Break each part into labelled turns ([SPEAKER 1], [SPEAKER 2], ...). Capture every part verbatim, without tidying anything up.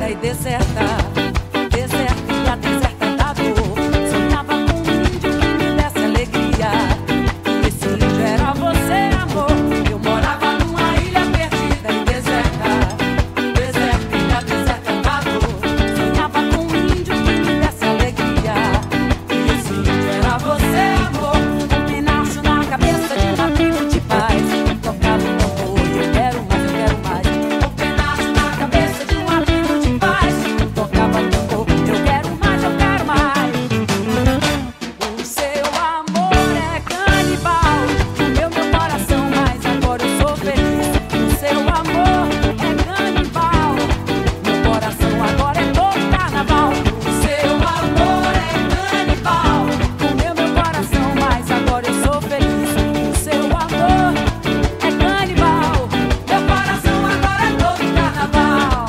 [SPEAKER 1] perdida e deserta, deserta e a deserta da dor. Sonhava com um índio que me desse alegria, e esse índio era você, amor. Eu morava numa ilha perdida e deserta, deserta e a deserta da dor. Sonhava com um índio que me desse alegria, e esse índio era você, amor. Um penacho na cabeça de uma tribo de paz, tocava o tambor e eu quero mais, eu quero mais. Um penacho na cabeça de uma tribo de paz, tocava o tambor, eu quero mais, eu quero mais. O seu amor é canibal, comeu meu coração, mas agora eu sou feliz. O seu amor é canibal, meu coração agora é todo carnaval. O seu amor é canibal, comeu meu coração, mas agora eu sou feliz. O seu amor é canibal, meu coração agora é todo carnaval.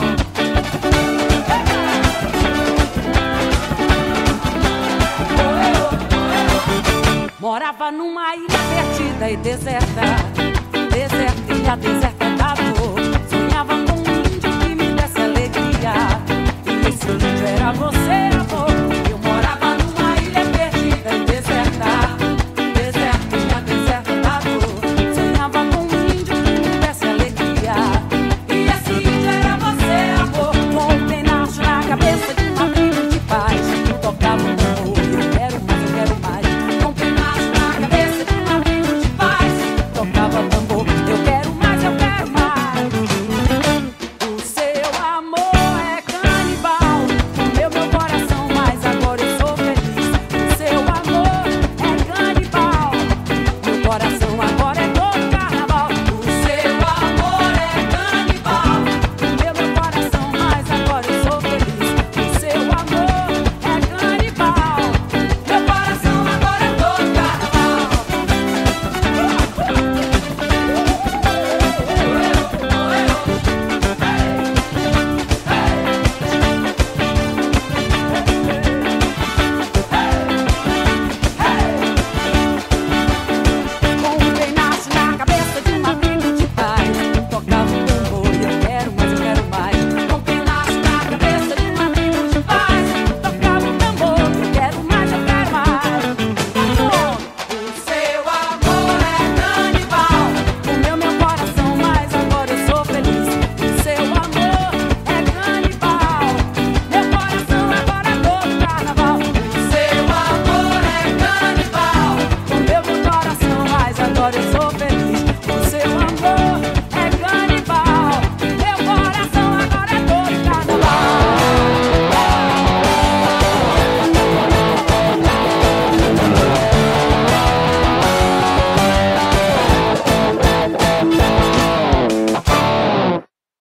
[SPEAKER 1] Morava numa ilha perdida e deserta, deserta e a deserta da dor. Sonhava com um índio que me desse alegria, e esse índio era você, amor.